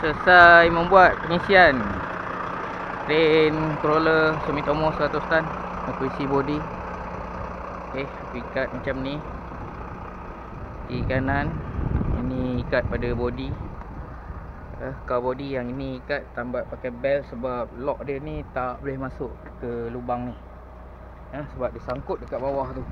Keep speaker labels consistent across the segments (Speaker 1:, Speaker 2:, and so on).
Speaker 1: selesai membuat pengisian Range Crawler Sumitomo 100 tan. Aku isi body. Okey, aku ikat macam ni di kanan. Ini ikat pada body, car body. Yang ini ikat tambah pakai belt sebab lock dia ni tak boleh masuk ke lubang ni, sebab dia sangkut dekat bawah tu.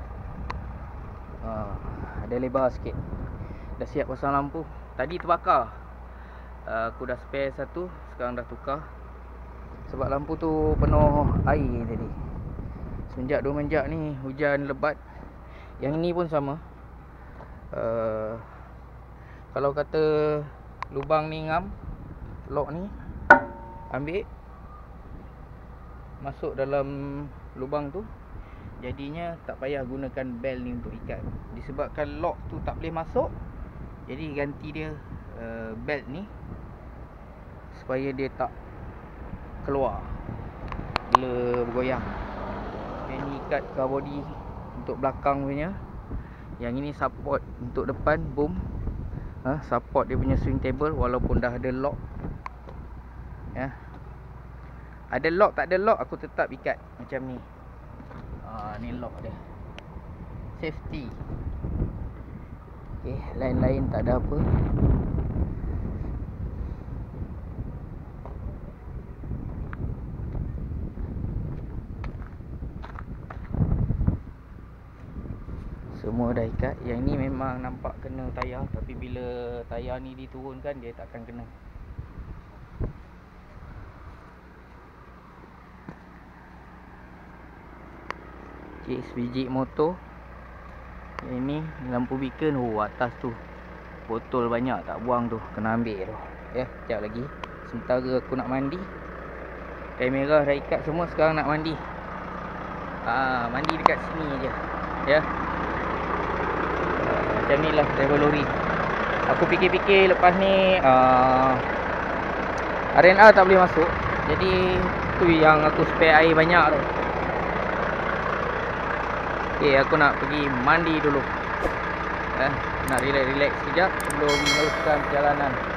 Speaker 1: Ada lebar sikit. Dah siap pasang lampu. Tadi terbakar, aku dah spare satu, sekarang dah tukar sebab lampu tu penuh air tadi. Semenjak 2 menjak ni hujan lebat. Yang ni pun sama. Kalau kata lubang ni ngam, lock ni ambil masuk dalam lubang tu, jadinya tak payah gunakan bel ni untuk ikat. Disebabkan lock tu tak boleh masuk, jadi ganti dia belt ni supaya dia tak keluar bila bergoyang. Yang ni ikat car body untuk belakang punya. Yang ini support untuk depan, boom. Support dia punya swing table walaupun dah ada lock. Ada lock tak ada lock, aku tetap ikat macam ni. Ni lock dia, safety. Okay, lain-lain tak ada apa. Semua dah ikat. Yang ni memang nampak kena tayar, tapi bila tayar ni diturunkan dia takkan kena. Okay, sebiji motor. Yang ni lampu beacon. Atas tu botol banyak tak buang tu, kena ambil tu. Sekejap lagi. Sementara aku nak mandi. Kamera dah ikat semua, sekarang nak mandi. Mandi dekat sini je. Macam ni lah driver lori. Aku fikir-fikir lepas ni RNR tak boleh masuk, jadi tu yang aku spare air banyak tu. Okay, aku nak pergi mandi dulu. Nak relax-relax sekejap sebelum meneruskan perjalanan.